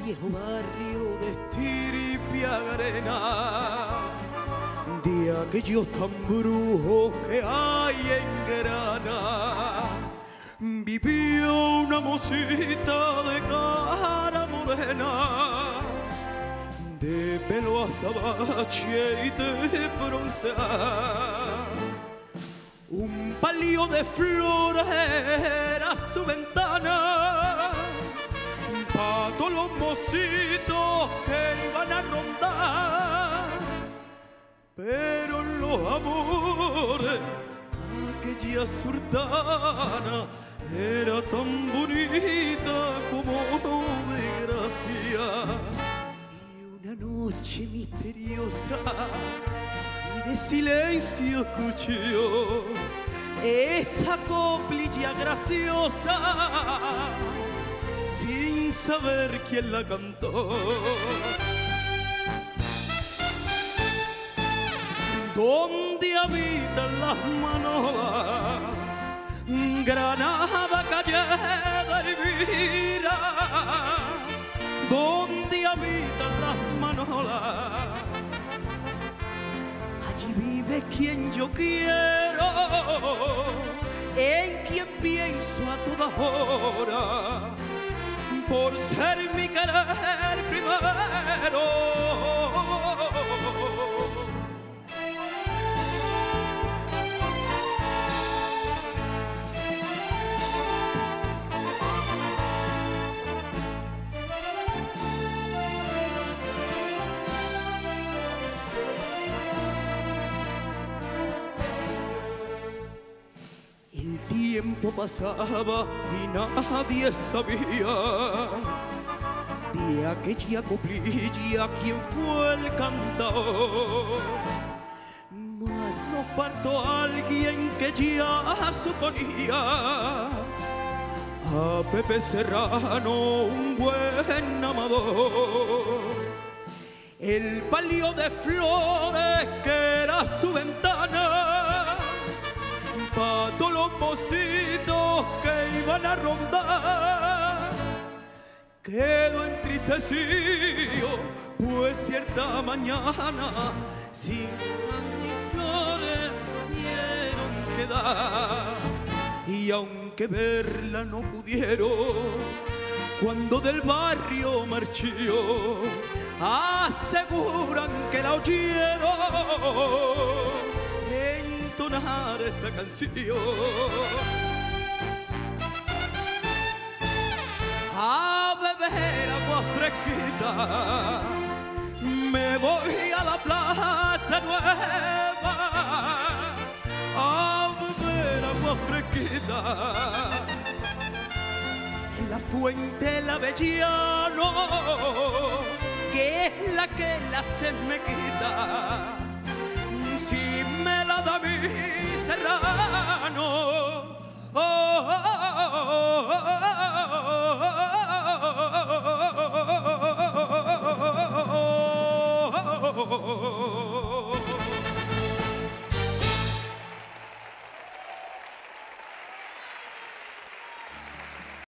viejo barrio de estirpe arena, de aquellos tan brujos que hay en Grana, vivió una mocita de cara morena, de pelo azabache y de broncear. Un palio de flores era su ventana, pa' todos los mocitos que iban a rondar. Pero los amores, aquella sultana era tan bonita como de gracia. Y una noche misteriosa y de silencio escuchó esta coplilla graciosa sin saber quién la cantó. Donde habitan las manolas, Granada, calle de Elvira, donde habitan las manolas, allí vive quien yo quiero, en quien pienso a todas horas, por ser mi querer primero. El tiempo pasaba y nadie sabía de aquella coplilla quién fue el cantador. Mas no faltó alguien que ya suponía a Pepe Serrano un buen amador. El palio de flores que era su ventana, pa' todos los mocitos que iban a rondar, quedó entristecido, pues cierta mañana sin pan ni flores vieron quedar. Y aunque verla no pudieron, cuando del barrio marchó, aseguran que la oyeron entonar esta canción. A beber agua fresquita, me voy a la Plaza Nueva, a beber agua fresquita, en la fuente el Avellano, que es la que la sed me quita. Si me la da mi Serrano, oh,